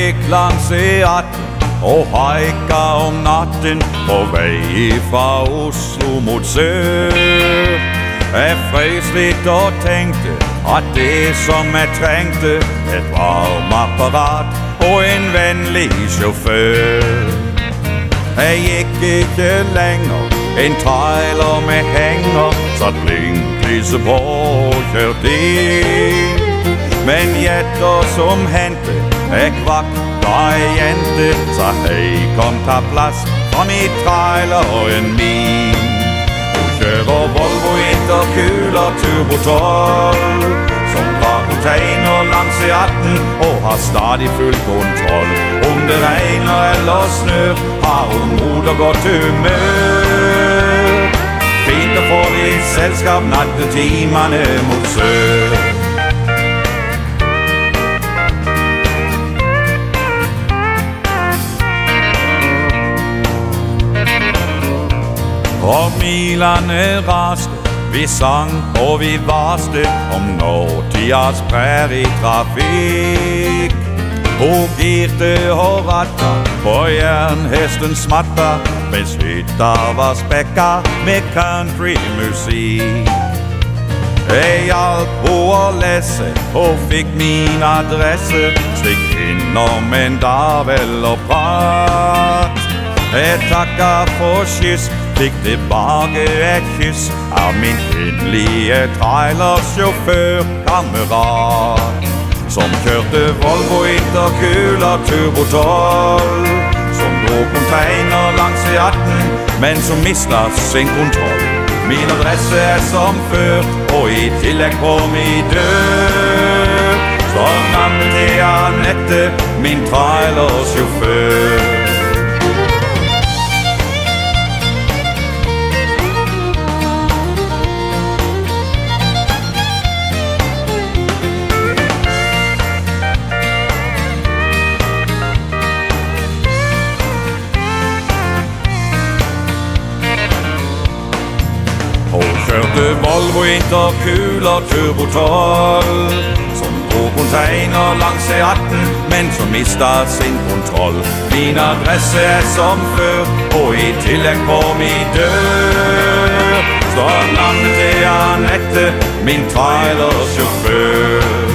gikk langs E18 og haika om natten på vei fra Oslo mot sør. Jeg frøs litt og tenkte at det som jeg trengte, et varmeapparat og en vennlig sjåfør. Jeg gikk ikke lenger, en trailer med henger satt blinklyset på og kjørte inn. Men gjett hva som hendte, jeg kvakk da ei jente sa hei, kom ta plass fra mitt traileren min. Hun kjører Volvo Intercooler Turbo 12, som drar container langs E18 og har stadig full kontroll. Om det regner eller snør, har hun mot og godt humør. Fint å få litt selskap nattetimene mot sør. Og milene raste, vi sang og vi vaste om nåtidas prærietrafikk. Hun girte og ratta på jernhesten smatta, mens hytta var spekka med countrymusikk. Jeg hjalp henne å lese og fikk min adresse, stikk innom en dag vel og prat. Jeg takka for kyss, fikk tilbake et kyss av min kvinnelige trailersjåførkamerat, som kjørte Volvo Intercooler Turbo 12, som dro container langs E18, men som mistet sin kontroll. Min adresse er som før, og i tillegg på min dør står navnet til Anette, min trailersjåfør. Kjørte Volvo Intercooler Turbo 12, som dro container langs E18, men som mistet sin kontroll. Min adresse er som før, og i tillegg på min dør står navnet til Anette, min trailersjåfør.